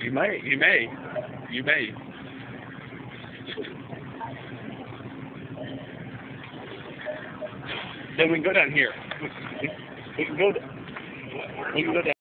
You may. You may. You may. Then we can go down here. We can go. We can go down.